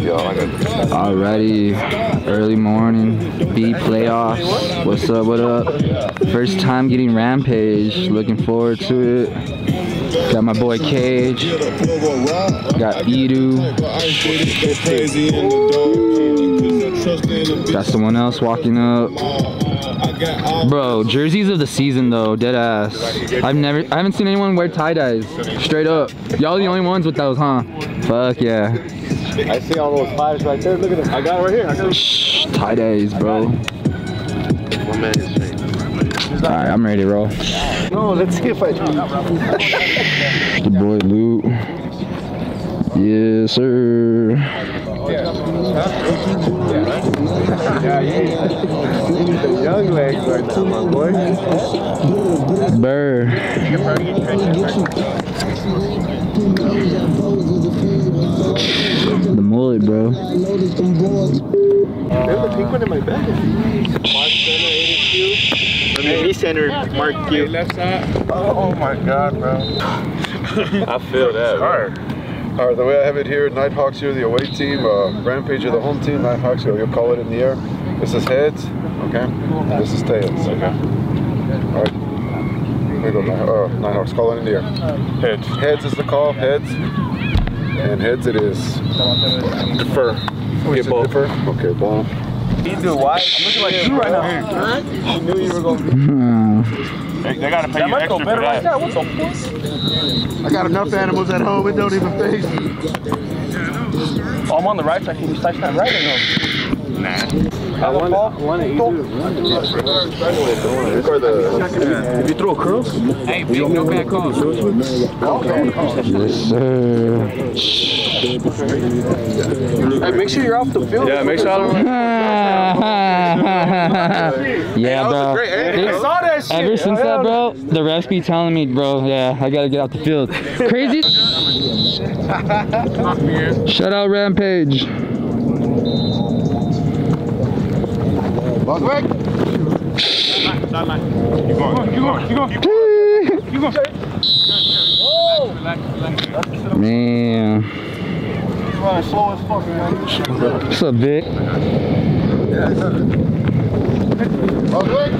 Alrighty, early morning, B playoffs. What's up? What up? First time getting Rampage. Looking forward to it. Got my boy Cage. Got Edu. Got someone else walking up. Bro, jerseys of the season though, dead ass. I haven't seen anyone wear tie-dyes. Straight up. Y'all the only ones with those, huh? Fuck yeah. I see all those fives right there. Look at them. I got it right here. Shh, tie-dyes, bro. One man is straight. Alright, I'm ready to roll. No, let's see if I do. The boy Luke. Yes, sir. Yeah, you need the young legs right now, my boy. Burr. The mullet, bro. There's the pink one in my bag. Mark Center, 82. He centered Mark Q. Left side. Oh my God, bro. I feel that. Hard. Alright, the way I have it here, Nighthawks here, the away team, Rampage are the home team, Nighthawks, you'll call it in the air. This is heads, okay? And this is tails, okay? Alright. Here we go, Nighthawks, call it in the air. Heads. Heads is the call, heads. And heads it is. Defer. Get ball. Defer? Okay, ball. He's doing wide. I'm looking like you right now. I knew you were going to be. They got to pay you extra for that. Like that. What the fuck? I got enough animals at home, it don't even phase me. Oh, I'm on the right side. Can you touch that right or no? Nah. I want to eat if you throw curls? Hey, big, no bad calls. Yes, sir. Hey, make sure you're off the field. Yeah, make sure I don't. Yeah, bro. I saw that shit. Ever since that, bro, the refs be telling me, bro, yeah, I gotta get out the field. Crazy. Shout out Rampage. Ball quick. You going. Man. He's running slow as fuck, man. What's up, Vic? Ball quick.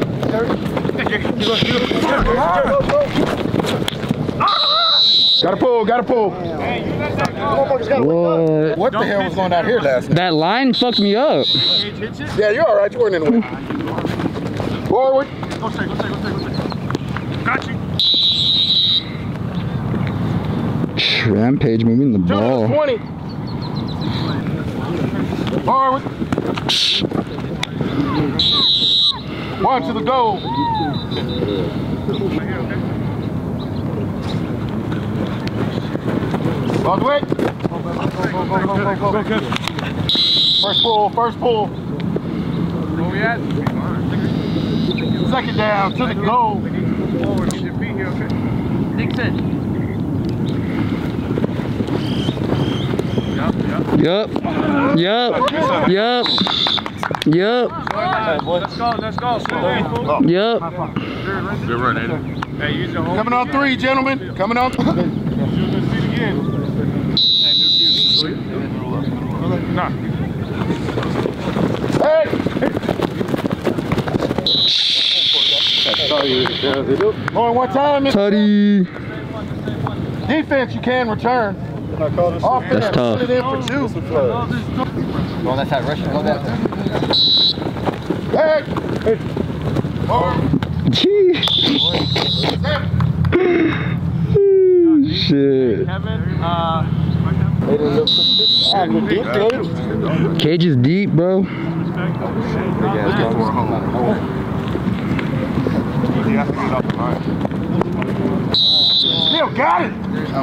Gotta pull. What the hell was going on here last night? That line fucked me up. Yeah, you're alright, you weren't in the way. Forward. Go straight. Got you. Rampage moving the ball. 20. Forward. One to the goal. Ball quick. Go. First pull. Where we at? Second down to the goal. Yup. Let's go. Yup. Good run, Aiden. Hey, use your home. Coming on 3, gentlemen. Coming on. Nah. Hey! Going one time. Tutty. Defense, you can return. Offense, That's tough. put it in for 2. Go on that side, Russian. Go that side. Hey! Gee. Shit. Cage is deep, bro. Still got it.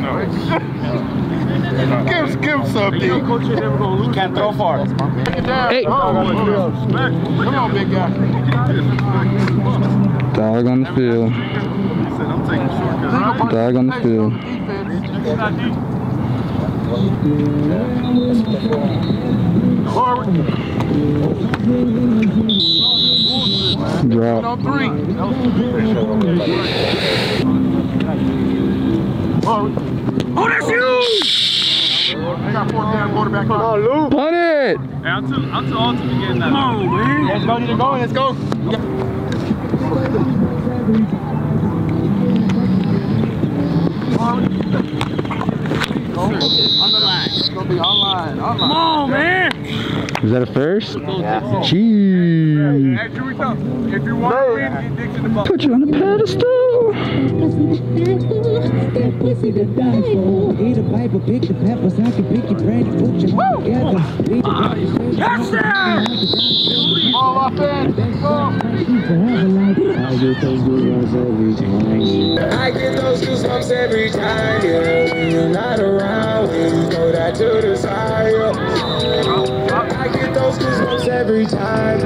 Give him something. He can't throw far. Hey. Come on, big guy. Dog on the field. Dog on the field. Drop. On 3. Oh, that's you! got 4th down, quarterback. Come on, Lou. Punt it. Hey, I'm too old to be getting that. Come on, man. Let's go, get it going. Let's go. On the line. It's going to be online. Come on, man. Is that a first? Yeah. Jeez. Hey, here we go. If you want to win, get Dix in the ball. Put you on a pedestal. Eat a pipe or pick the peppers. I can pick your brain and put your heart together. Touchdown! Ball off in. I get those goosebumps every time, yeah. When you're not around, when you throw that to the side, yeah. I get those goosebumps every time.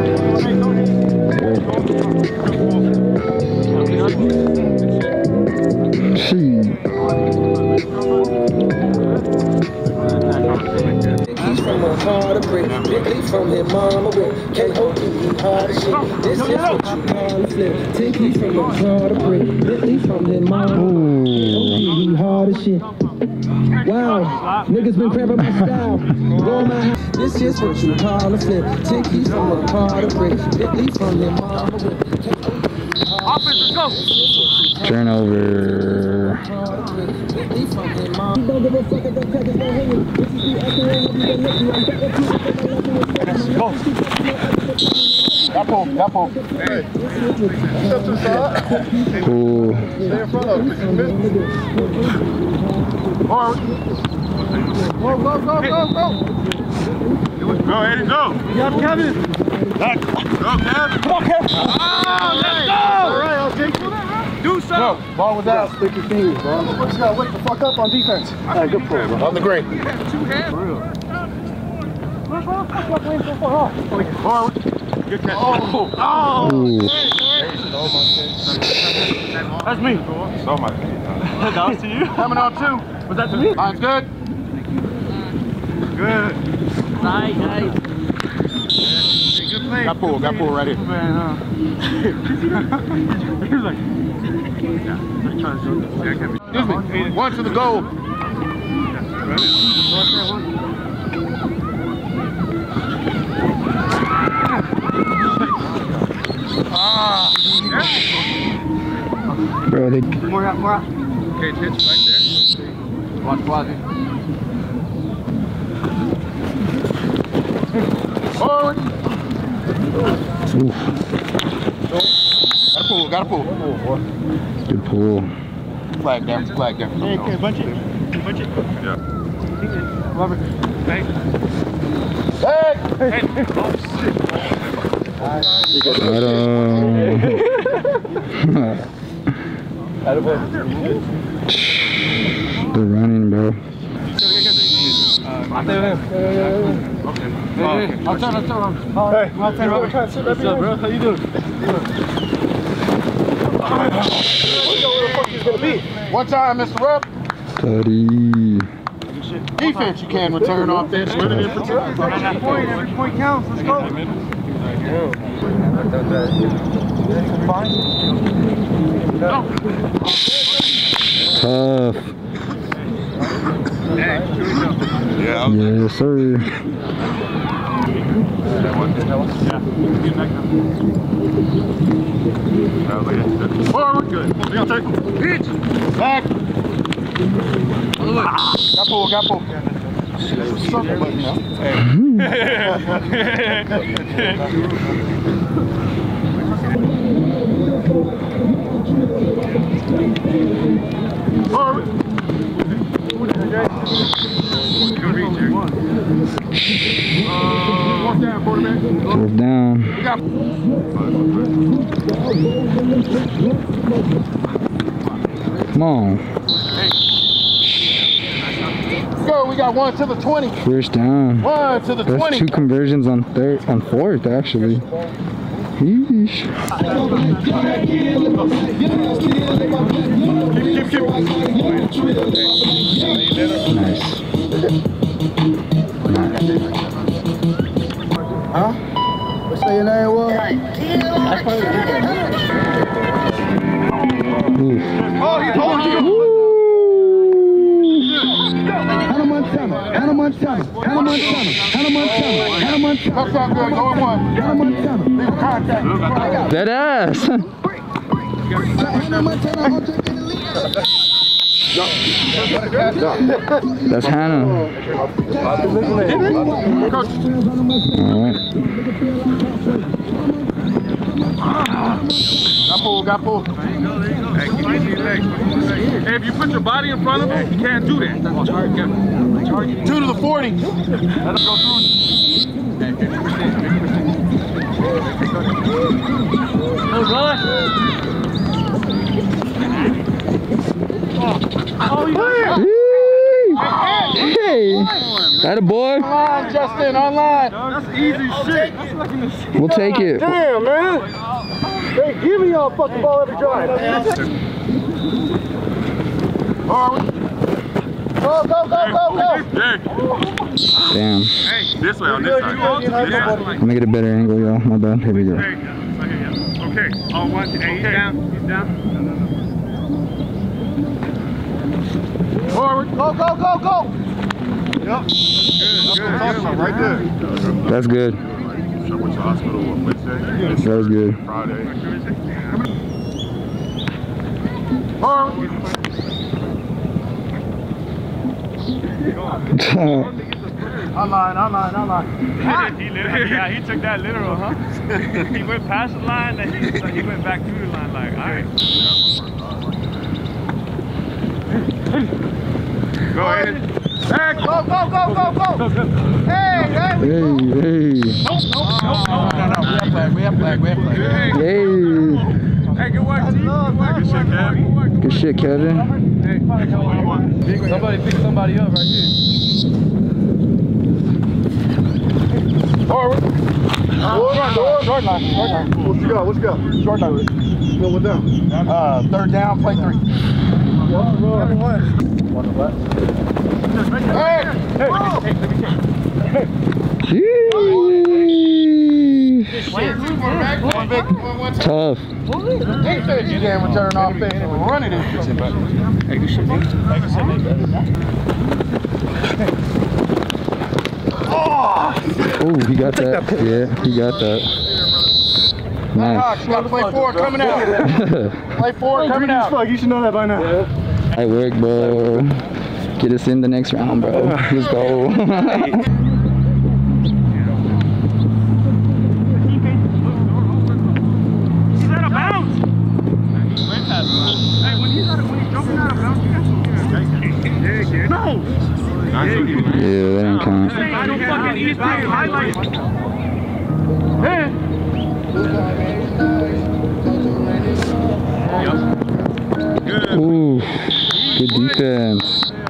He's from a hard brick, Bigly from his mama with K.O.P. hard as shit. This is what you call a flip. Tinky from a hard brick, Bigly from his mama with K.O.P. hard as shit. Wow, niggas been cramping my style. Roll my house. This is what you call a flip. Tinky from a hard brick, Bigly from his mama with K.O.P. Offense, let's go. Turnover. That pull. Hey. Step to the side. Cool. Stay in front of him. Go, Eddie, go. Kevin. Back. Go, Kevin. Come on, Kevin. Oh, let's go. All right, I'll take it. Do something. No, ball was out. Stick your fingers, bro. You just gotta wake the fuck up on defense. All right, good pull, bro. On the green. You have 2 hands. For real. Good catch. Oh. Ooh. That's me. So much. That was to you? Coming on 2. Was that to me? Mine's good. Good. Nice. Good play. Got pull right here. He was like, excuse me. 1 to the goal. Bro, they More out. okay, pitch right there. Watch Quasi. Forward. oof. Gotta pull. Good pull. Flag down. Okay, bunch it. Bunch it. Yeah. Love it. Hey. Hey! Hey. Oh, shit. Got They're running, bro. I'll turn. Hey, what's up, bro? How you doing? Where the fuck he's gonna be? One time, Mr. Rep. Buddy. Defense, you can return off this. Every point counts. Let's go. Tough. Yeah. Yes, sir. Forward, good. We gonna take pitch. Back. Got pull. Something like Forward. Fourth down, quarterback. 4th down. We got. Come on. Go. We got 1 to the 20. 1st down. 1 to the That's 20. 2 conversions on 4th, actually. Yeesh. Nice. Huh? What's your name was? Oof. Oh, he told you. Hannah Montana. Montana. Hannah Montana. Hannah Montana. Hannah Montana. That's not good. Go in one. Hannah Montana. Leave contact. Dead ass. Hannah Montana. I'm taking the lead. That's Hannah. Alright. Got pulled. Hey, if you put your body in front of him, you can't do that. 2 to the 40. Let him go through. Hey, that a boy? Online, Justin, online. That's easy shit. We'll take it. Damn, man. They give me y'all fucking ball every drive. Go. Damn. Hey, this way on this side. Let me get a better angle, y'all. My bad. Here we go. Okay. Oh, one. Hey, he's down. He's down. Forward. Go. Yep. Good. Right there. That's good. I went to the hospital on Wednesday. That was good. Friday. Online. Yeah, he took that literal, huh? He went past the line, then he went back through the line, like, alright. Go ahead. Hey, go. Hey. We have flag. Hey. Hey, good work, G. Good shit, Kevin. Somebody pick somebody up right here. Forward. Short line. What you got? Short line. Go with them. Third down, play 3. Hey. Tough. He said you didn't return offense and we're running it. Oh, he got that. Yeah, he got that. Nice. Got to play 4 coming out. Play 4 coming out. You should know that by now. Nice work, bro. Get us in the next round, bro. Let's go. Yeah, that ain't count. Ooh, good defense.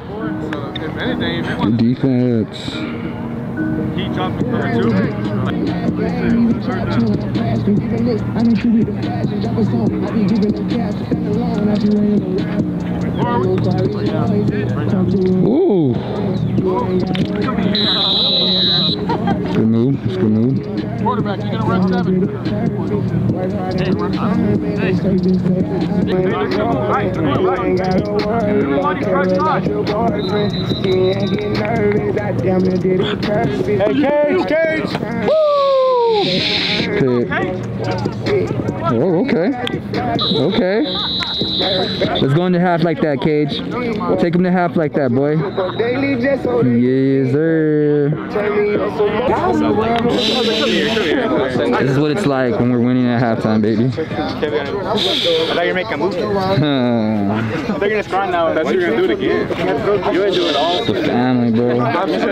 Good defense. He dropped the cover 2. Ooh. Good move. It's good move. Quarterback, you gonna run 7. Hey, Cage! Oh, okay. Let's go into half like that, Cage. Take him to half like that, boy. Yes, sir. This is what it's like when we're winning at halftime, baby. I thought you were making a move. I thought you're gonna score now. That's what you're gonna do it again. You ain't do it all. The family, bro.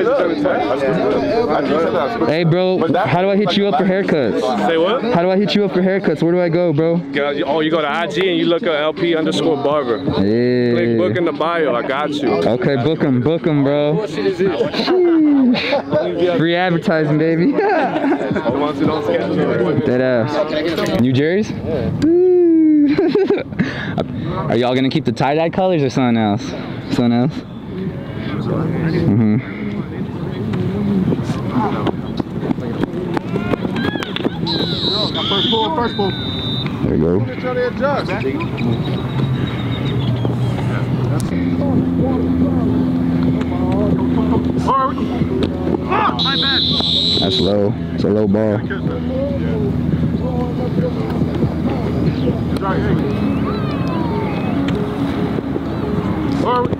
Hey, bro, how do I hit you up for haircuts? Say what? How do I hit you up for haircuts? Where do I go, bro? Oh, you go to IG and you look at LP_barber. Yeah. Click book in the bio. I got you. Okay, book him, bro. What shit is it? Free advertising, baby. Dead ass. New Jerry's? Are y'all gonna keep the tie-dye colors or something else? First ball. There you go. Forward. Oh, my bad. That's low. It's a low ball. Forward.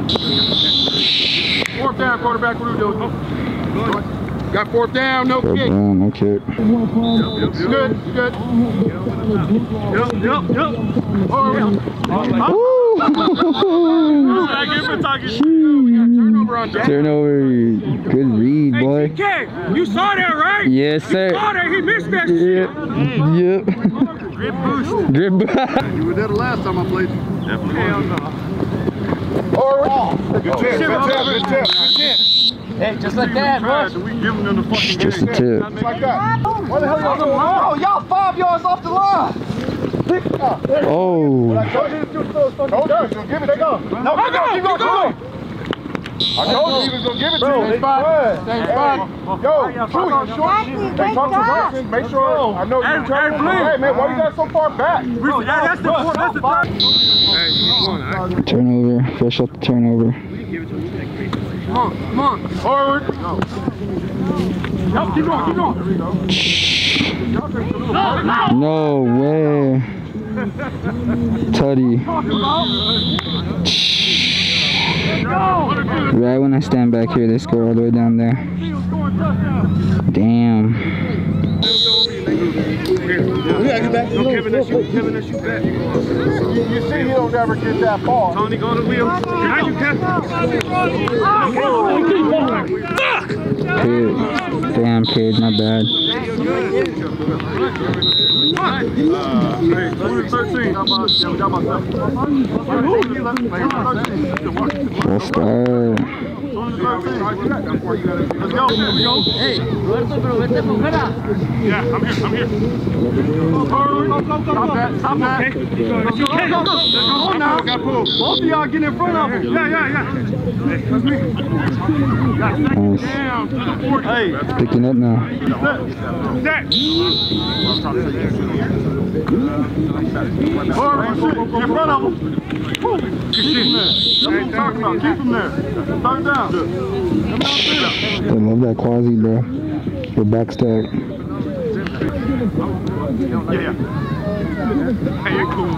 Fourth down, quarterback. What are we doing? Got fourth down, no kick. No kick. Good, good. Yep. Forward. Turnover. Good read, boy. Hey, you saw that, right? Yes, sir. You saw that. He missed that shit. Yep. Grip boost. Grip boost. You were there the last time I played. Hell no. Forward. Good tip. Hey, just like that, bro. We giving them the fucking Just a tip. Like that. What the hell y'all doing? Oh, y'all 5 yards off the line. Oh. I told you to give it to go. No, keep going. I told you he was gonna give it to you. Stay spot. Yo, Chewy, you short. Hey, talk to Braxton. Make sure. I know you're trying to. Hey, man, why you got so far back? That's the Turnover. Fresh up the turnover. Come on. Forward. Keep going. No way. Tutty. Right when I stand back here, they score all the way down there. Damn. Kevin, that shoot back. You see, he don't ever get that ball. Tony, go to the wheel. Behind you, Kevin. Kid. Damn, kid, my bad. Hey, 13. Full start. Let's go. Hey, yeah, I'm here. Stop that. Okay. Go. Now. Both of y'all get in front of him. Yeah. That's me. Nice. Down to the 40. Hey. Picking up now. Set. Forward, in front of him. Keep him there. That's what I'm talking about. Keep him there. Third down. I love that quasi, bro. Your back stack. Yeah. Hey, you're cool.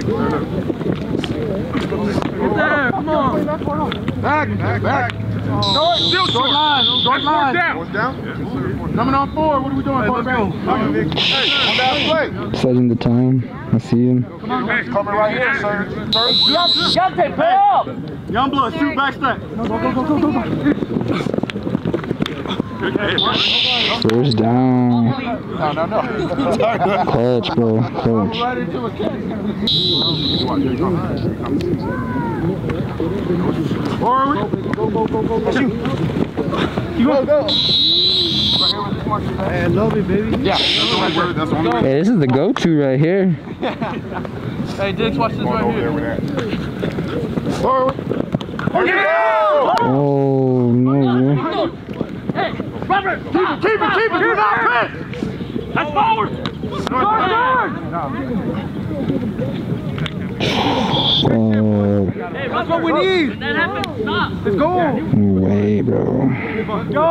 Get there, come on. Back. Still short line. Down. Coming on forward. What are we doing, quarterback? Hey, on that play. Setting the time. I see him. Coming right here, sir. Youngblood, shoot back step. First down. No. Clutch, bro. Clutch. Forward. Go. Hey, I love it, baby. Yeah, that's one. Hey, this is the go-to right here. Hey, Diggs, watch this right here. Forward. Oh, no. Hey, Robert, keep it. Do not quit. That's forward. Oh, That's what we need. That happens. Stop. Let's go. way, bro. Go.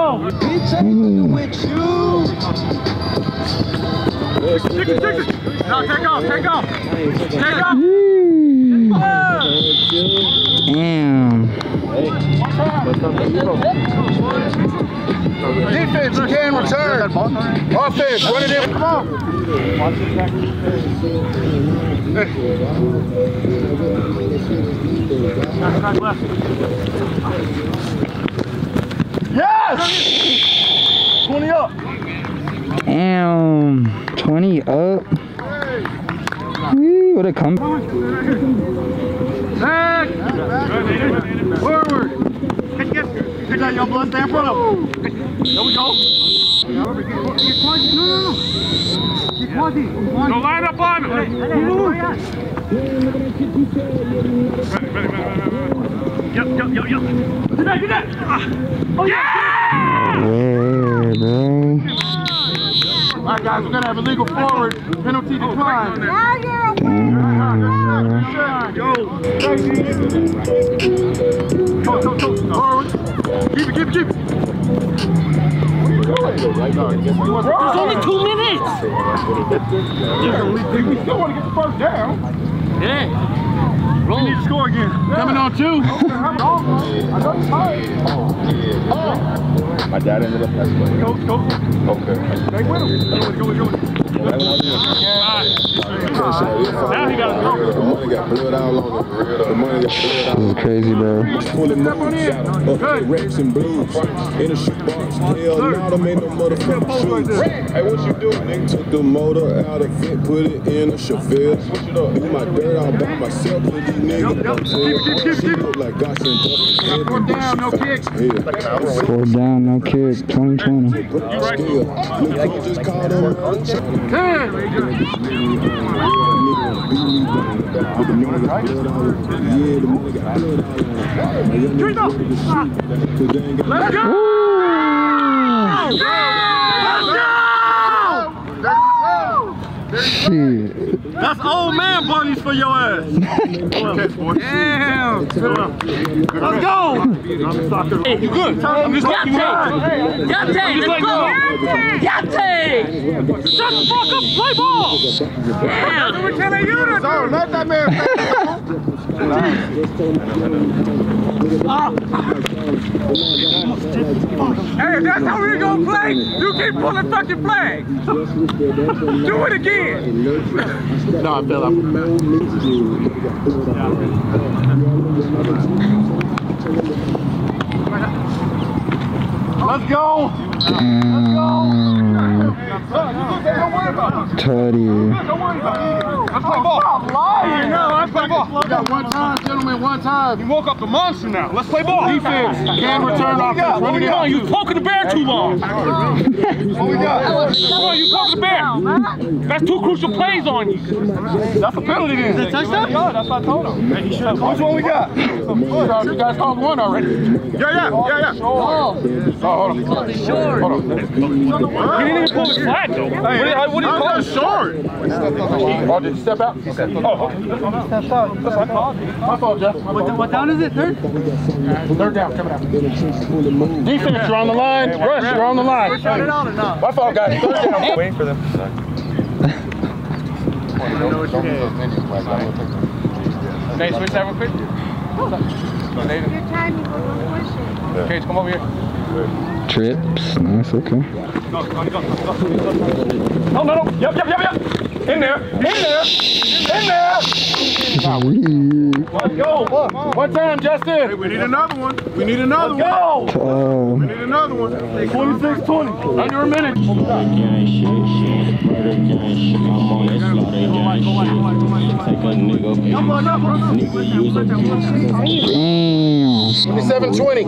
Six. No, take off. Damn. Defense can return. Offense, run it in. Come on. Yes! 20 up. Damn. 20 up. Woo, what a comeback. Back. Forward. Get that young blood. Stay in front of him. There we go. No. Go line up on him. Yep. Get that. Oh, yeah! Where, bro? All right, guys, we're going to have a legal forward. Penalty decline. Damn. Go. Forward. Keep it. There's only 2 minutes. We still want to get the first down. Yeah. We need to score again. Coming on 2. My dad ended up passing. Go. Okay. Stay with him. Go. Now he got to go. The money got blood all on it. The money got blood all This is crazy, bro. Pulling up Rex and blues in a shoebox. Hell no, them ain't no motherfucking shoes. Hey, what you doing, nigga? Took the motor out of it, put it in a Chevelle. Switch it up. Do my dirt all by myself with these niggas. She look like gosh and 4 down, no kicks. 4 down, no kick. 2020. Look, just called him. 10. Let's go! Shit. That's old man bunnies for your ass. Damn. Let's go. Hey, you good? I'm just letting you know. Yate, let's go. Yate. Shut the fuck up, play ball. Damn. We're telling you to do. Let that man. Hey, if that's how we're gonna play, you keep pulling fucking flags. Do it again. No, I feel Let's go. Tutty. Let's play ball. Stop lying. No, let's play ball. We got one time, gentlemen, one time. You woke up the monster now. Let's play ball. Defense. Can return offense. What we got? You poking the bear too long. What we got? Come on, you poking the bear. That's 2 crucial plays on you. That's a penalty then. Is that touchdown? Yeah, that's what I told him. Which one we got? You guys called one already. Yeah. Oh, hold on. Hold on. He didn't even pull his flag though. Hey, what do you call it? Short. Oh, did you step out? Okay. Oh, okay. Stepped out. My fault, Jeff. What down is it? Third? Third down, coming out. Defense, you're on the line. Rush, you're on the line. My fault, guys. Third down. Waiting for them. Okay, switch that real quick. Okay, come over here. Trips. Nice, okay. No. Yep. In there. Let's go. One time, Justin. Hey, we need another one. Let's go. Oh. We need another one. 26-20. Under a minute. Damn. 27-20.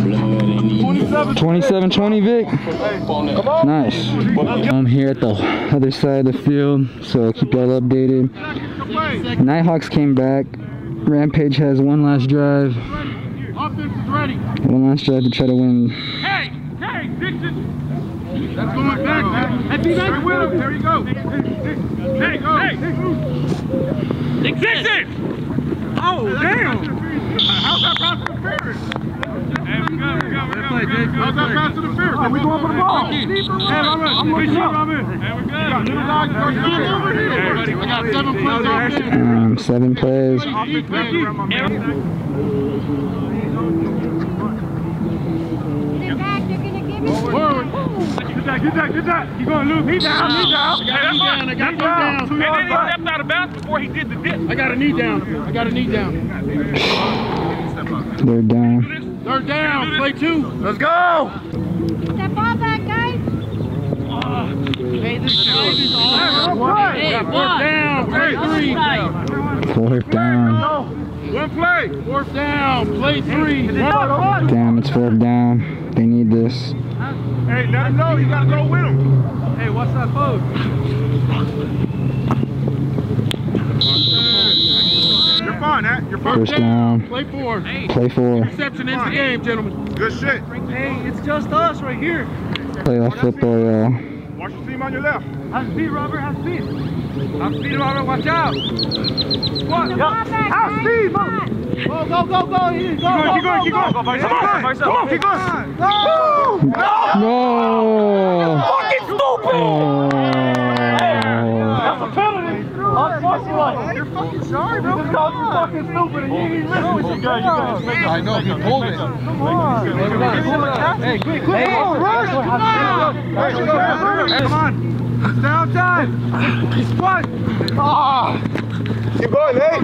27-20, Vic. Come on. Nice. I'm here at the other side of the field, so I'll keep y'all updated. Nighthawks came back. Rampage has one last drive. Offense is ready. One last drive to try to win. Hey, Dixon. That's going back, man. Hey, be nice with him. There you go. Hey. Dixon. Oh, damn. How's that pass interference? Hey, we go. How's that pass interference? Hey, we going for the ball. Hey, I'm looking up. Hey, we're good. I got 7 plays. 7 plays. Get that. You're going to lose. He's down. I got down. And then he stepped out of bounds before he did the dip. I got a knee down. They're down. Third down. Play 2. Let's go. Step ball back, guys. Hey, this is all. Hey, Fourth down. Play 3. Fourth down. One play. Fourth down. Play 3. Damn, it's 4th down. They need this. Hey, let him know. You got to go with him. Hey, what's that pose? You're fine, Nat. You're fine. First down. Play 4. Play 4. Reception ends the game, gentlemen. Good shit. Hey, it's just us right here. Playoff football, y'all. Watch your team on your left. Have speed, Robert. Have speed. Speed, Robert, watch out. What? Out speed, man. Go. Keep going. Come on, keep going. No. Fucking stupid. That's a penalty. You're fucking sorry, bro. You're fucking stupid. You ain't listening. You guys. I know, he pulled it. Come on. Hey, quick. Come on. Stay on time. What? Keep going, hey.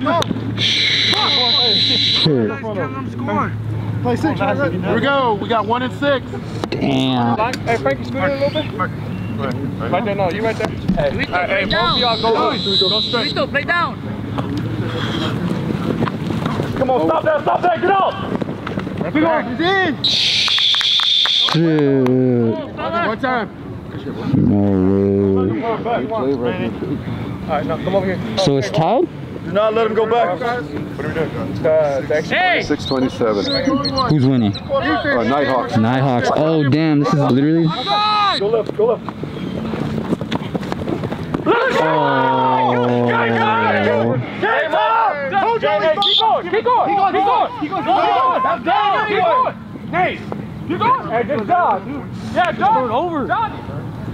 Shit. Play 6. Here we go. We got 1 and 6. Damn. Hey, Frankie, scoot in a little bit. Right there, no, you right there. Hey, both of y'all go straight. Vito, play down. Come on, stop that, get out! Big on, he's in! Shit. One time. No way. Alright, no, come over here. So it's tied? Do not let him go back. What are we doing? Hey! 6:27. Who's winning? Nighthawks. Nighthawks. Oh damn, this is literally. Go left. Oh. Keep going. That's down. Keep going. Hey, good job. Yeah, John. Over. John.